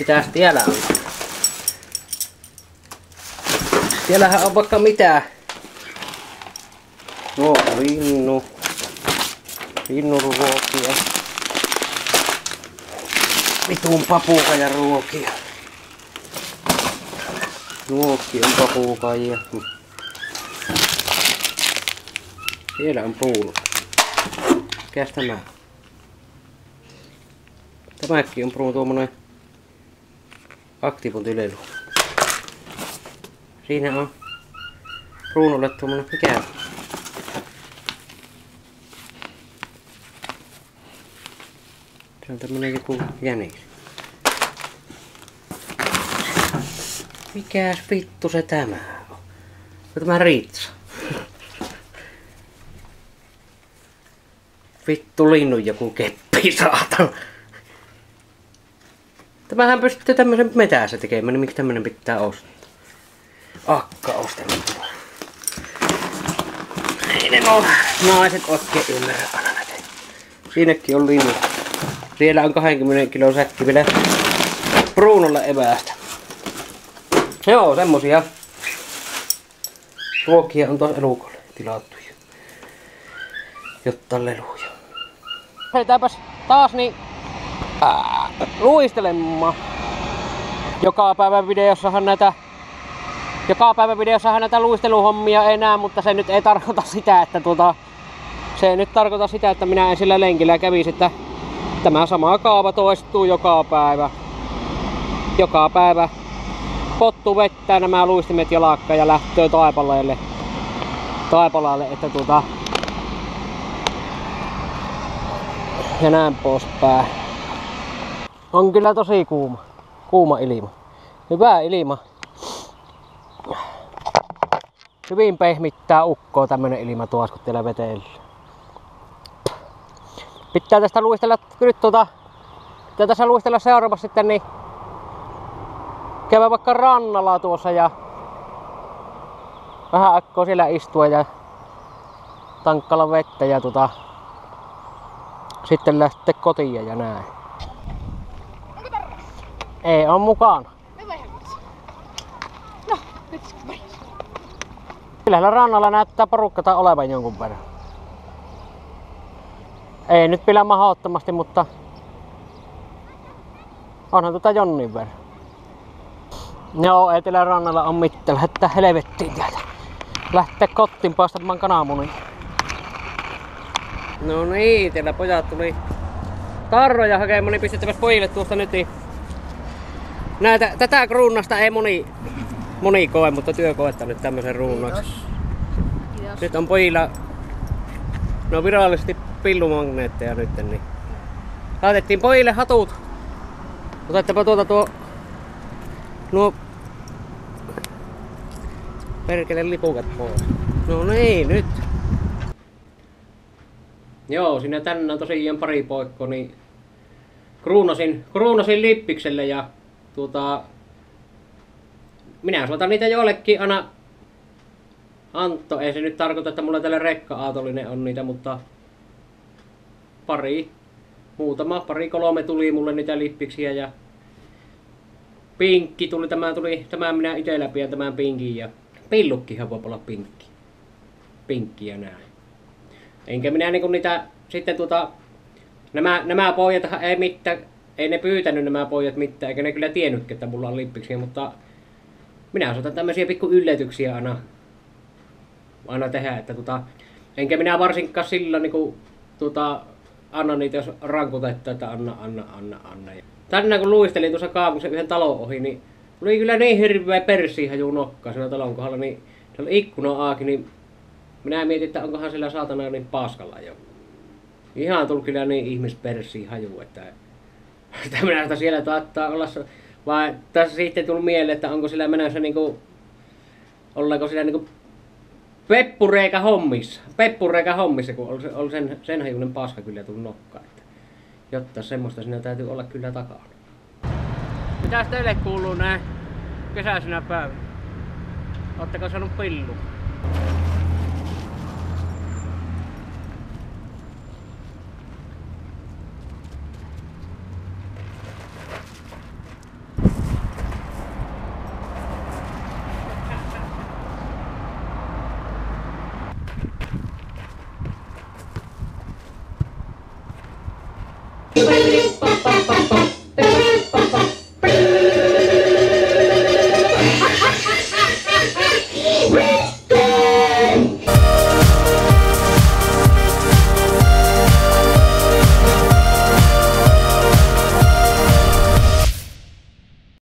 Mitäs tiellä on? Tiellähän on vaikka mitä. No, linnuruokia. Vitun papukajan ruokia. Nuokki on papukaija. Siellä on pruunu. Mikäs tämä? Tämäkin on pruunu tuommoinen aktivointilelu. Siinä on pruunulle tuommoinen mikä? Se on tämmönen joku jänis. Mikäs vittu se tämä on? Onko tämä riitsa? Vittu linnun joku keppi saatana. Tämähän pystyy tämmösen metässä tekemään, niin miksi tämmönen pitää ostaa? Akka ostanut. Ei ne naiset oikein ymmärrä aina näitä. Siinäkin on linnu. Siellä on 20 kilon säkki vielä pruunulla eväästä. Joo, semmosia ruokia on tuossa elukolle tilattu. Jotta leluja. Heitäpäs taas niin luistelemaan. Joka päivän videossahan näitä luisteluhommia ei näe, mutta se nyt ei tarkoita sitä, että että minä en sillä lenkillä kävisi, että tämä sama kaava toistuu joka päivä. Joka päivä pottu vettää nämä luistimet jalakkaan ja lähtöö taipalaalle, että ja näin poispäin. On kyllä tosi kuuma ilma. Hyvä ilma. Hyvin pehmittää ukkoa tämmönen ilma tuossa, kun teillä vetellä. Pitää tästä luistella nyt pitää tässä luistella seuraavaksi sitten niin käydä vaikka rannalla tuossa ja vähän aikaa siellä istua ja tankkailla vettä ja sitten lähteä kotiin ja näin. Onko tarras? Ei on mukana. Me voidaan katsoa. No, nyt vai. Kyllä rannalla näyttää porukkaa olevan jonkun verran. Ei nyt pidä mahdottomasti, mutta onhan jonnin verran. Joo, ei teillä rannalla on mitään. Lähdetään helvettiin täältä. Lähtee kotiin paistamaan kananmunia. No niin, teillä pojat tuli tarroja hakemaan, niin pistettäväs pojille tuosta nyt. Tätä kruunasta ei moni koe, mutta työ koettaa nyt tämmösen ruunaksi. Nyt on pojilla virallisesti pillumagneetteja nyt, niin laitettiin pojille hatut. Otattepa nuo perkele lipukat pois. No niin, nyt. Joo, siinä tänään tosiaan pari poikkoa, niin kruunasin lippikselle ja minä soitan niitä jollekin aina Antto. Ei se nyt tarkoita, että mulla tällä rekka-aatollinen on niitä, mutta pari kolme tuli mulle niitä lippiksiä ja pinkki tuli, tämä minä ite läpi tämän pinkin ja pillukkihan voi olla pinkki ja näin. Enkä minä niinku niitä sitten nämä pojathan ei ne pyytänyt nämä pojat mitään, eikä ne kyllä tiennytkään, että mulla on lippiksiä, mutta minä osataan tämmösiä pikku yllätyksiä aina tehdä, että enkä minä varsinkaan sillä niinku anna niitä, jos rankutetta, että anna. Tänään kun luistelin tuossa kaapuksen yhden talon ohi, niin tuli kyllä niin hirveä persiihaju nokkaa siinä talon kohdalla, niin se oli ikkuna auki, niin minä mietin, että onkohan sillä saatana niin paskalla jo. Ihan tuli kyllä niin ihmispersiihaju, että minä sitä siellä taattaa olla, vai tässä sitten tuli mieleen, että onko sillä menossa niinku, ollaanko sillä niinku peppureikä hommissa, kun oli sen hajuinen paska kyllä tullut nokkaan. Jotta semmoista siinä täytyy olla kyllä takana. Mitäs teille kuuluu näin kesäisenä päivänä? Ootteko saanut pillu? Paljon meni